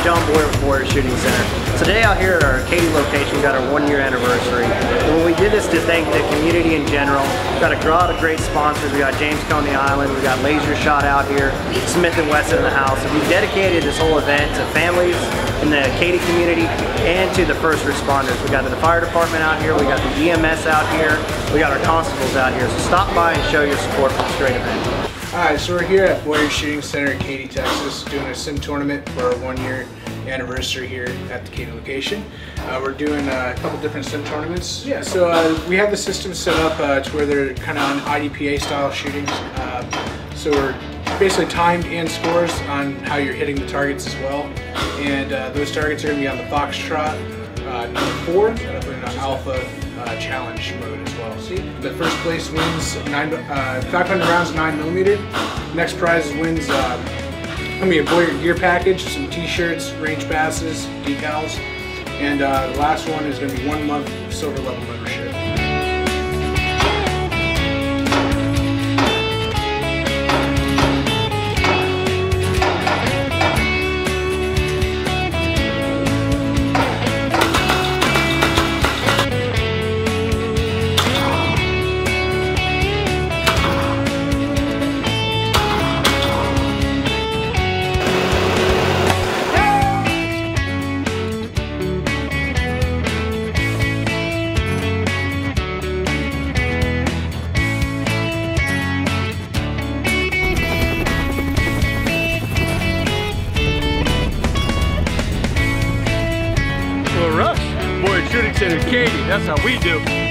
John Boyert with Boyert Shooting Center. Today out here at our Katy location, we got our 1-year anniversary. And when we did this to thank the community in general, we got a lot of great sponsors. We got James Coney Island, we got Laser Shot out here, Smith & Wesson in the house. And we dedicated this whole event to families in the Katy community and to the first responders. We got the fire department out here, we got the EMS out here, we got our constables out here. So stop by and show your support for this great event. Alright, so we're here at Boyert Shooting Center in Katy, Texas, doing a sim tournament for our 1-year anniversary here at the Katy location. We're doing a couple different sim tournaments. Yeah, so we have the system set up to where they're kind of on IDPA style shootings. So we're basically timed and scores on how you're hitting the targets as well. And those targets are going to be on the Foxtrot number 4 and up in Alpha challenge mode as well. See, the first place wins 500 rounds 9mm. Next prize wins gonna be a Boyert gear package, some t-shirts, range passes, decals, and the last one is gonna be 1 month silver level membership. Rush, Boyert Shooting Center, Katy. That's how we do.